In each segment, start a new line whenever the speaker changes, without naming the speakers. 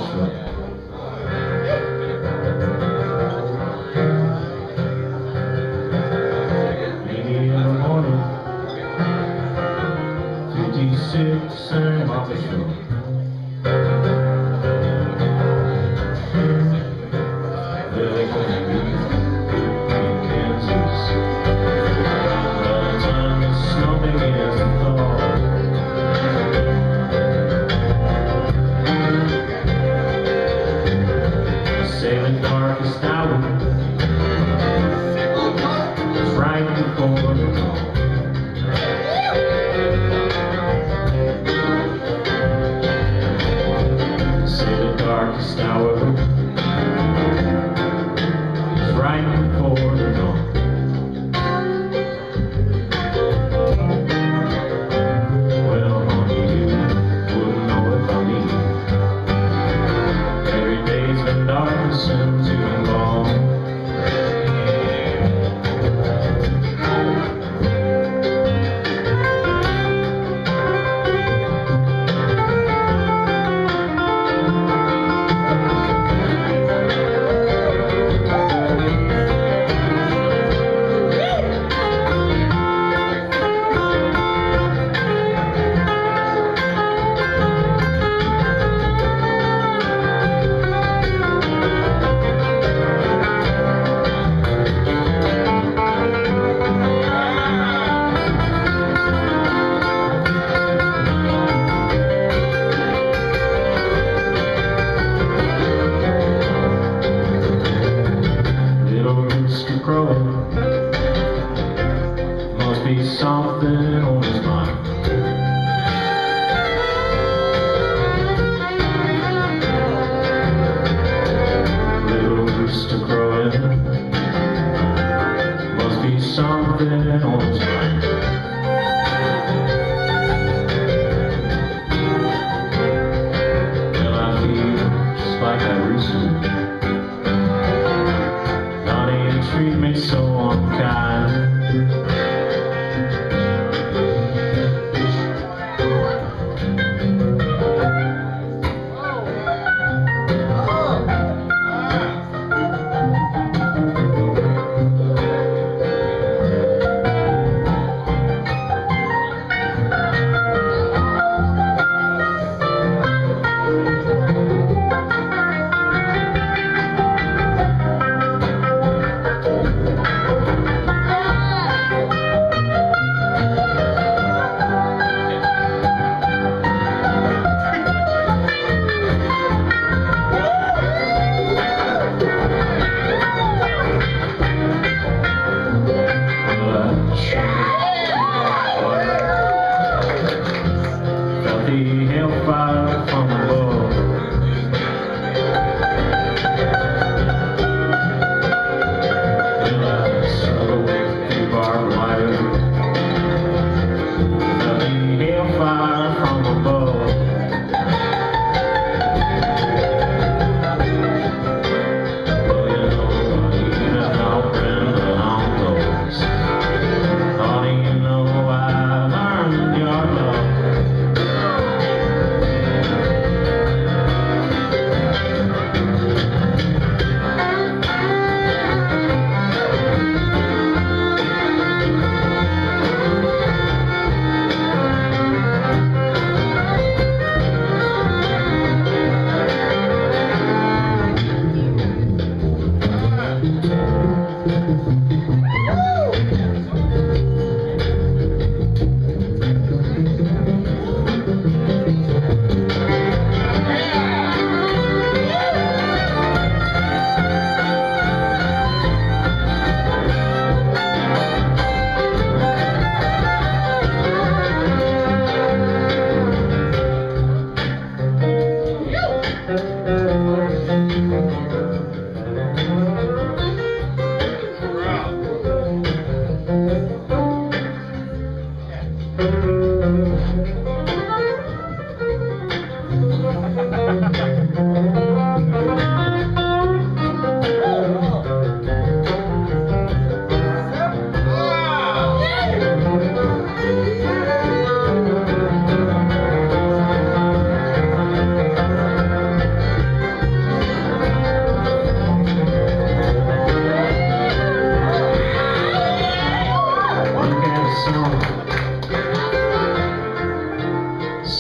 show. Maybe in the morning, 56 same office show. Darkest hour was right before the dawn. Say the darkest hour was right before the dawn. Well, honey, you wouldn't know if I need. Every day's been darkness and too long. Crowing, must be something on his mind. Little rooster crowing, must be something on his mind. Well, I feel just like that rooster. Treat me so unkind.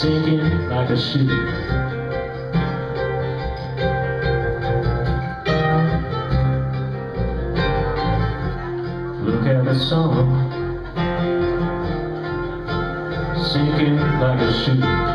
sinking like a ship. Look at the sun, sinking like a ship.